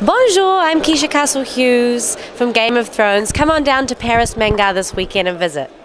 Bonjour, I'm Keisha Castle Hughes from Game of Thrones. Come on down to Paris Mengar this weekend and visit.